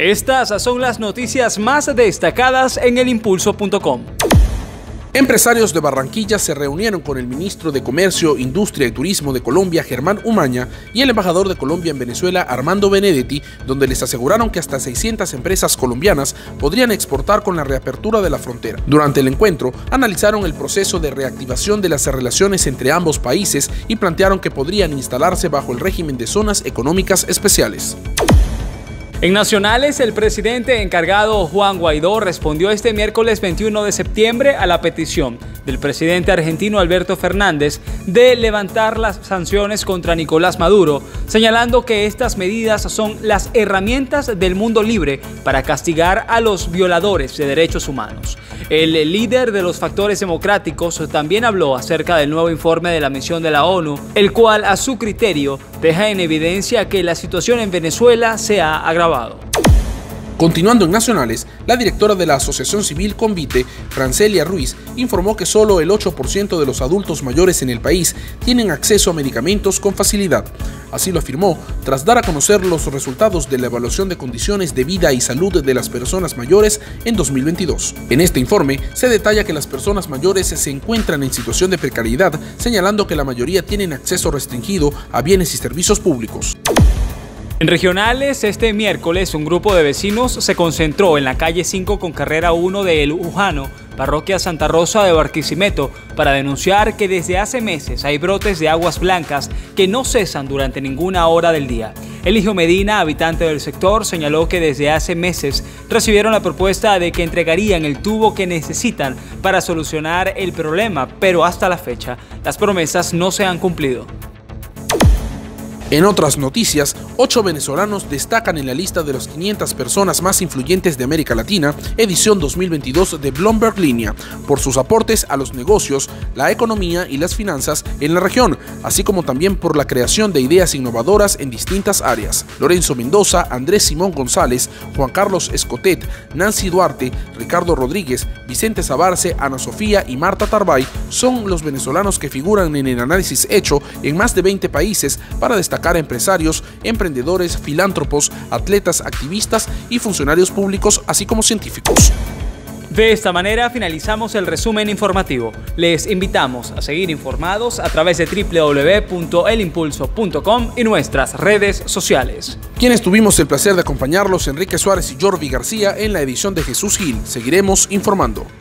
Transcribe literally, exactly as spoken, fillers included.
Estas son las noticias más destacadas en el impulso punto com. Empresarios de Barranquilla se reunieron con el ministro de Comercio, Industria y Turismo de Colombia, Germán Umaña, y el embajador de Colombia en Venezuela, Armando Benedetti, donde les aseguraron que hasta seiscientas empresas colombianas podrían exportar con la reapertura de la frontera. Durante el encuentro, analizaron el proceso de reactivación de las relaciones entre ambos países y plantearon que podrían instalarse bajo el régimen de zonas económicas especiales. En nacionales, el presidente encargado Juan Guaidó respondió este miércoles veintiuno de septiembre a la petición del presidente argentino Alberto Fernández de levantar las sanciones contra Nicolás Maduro, señalando que estas medidas son las herramientas del mundo libre para castigar a los violadores de derechos humanos. El líder de los factores democráticos también habló acerca del nuevo informe de la misión de la ONU, el cual a su criterio deja en evidencia que la situación en Venezuela se ha agravado. Continuando en nacionales, la directora de la Asociación Civil Convite, Francelia Ruiz, informó que solo el ocho por ciento de los adultos mayores en el país tienen acceso a medicamentos con facilidad. Así lo afirmó tras dar a conocer los resultados de la evaluación de condiciones de vida y salud de las personas mayores en dos mil veintidós. En este informe se detalla que las personas mayores se encuentran en situación de precariedad, señalando que la mayoría tienen acceso restringido a bienes y servicios públicos. En regionales, este miércoles un grupo de vecinos se concentró en la calle cinco con carrera uno de El Ujano, parroquia Santa Rosa de Barquisimeto, para denunciar que desde hace meses hay brotes de aguas blancas que no cesan durante ninguna hora del día. Eligio Medina, habitante del sector, señaló que desde hace meses recibieron la propuesta de que entregarían el tubo que necesitan para solucionar el problema, pero hasta la fecha las promesas no se han cumplido. En otras noticias, ocho venezolanos destacan en la lista de las quinientas personas más influyentes de América Latina, edición dos mil veintidós de Bloomberg Línea, por sus aportes a los negocios, la economía y las finanzas en la región, así como también por la creación de ideas innovadoras en distintas áreas. Lorenzo Mendoza, Andrés Simón González, Juan Carlos Escotet, Nancy Duarte, Ricardo Rodríguez, Vicente Sabarce, Ana Sofía y Marta Tarbay son los venezolanos que figuran en el análisis hecho en más de veinte países para destacar a empresarios, emprendedores, filántropos, atletas, activistas y funcionarios públicos, así como científicos. De esta manera finalizamos el resumen informativo. Les invitamos a seguir informados a través de doble u doble u doble u punto el impulso punto com y nuestras redes sociales. Quienes tuvimos el placer de acompañarlos, Enrique Suárez y Jorvi García, en la edición de Jesús Gil. Seguiremos informando.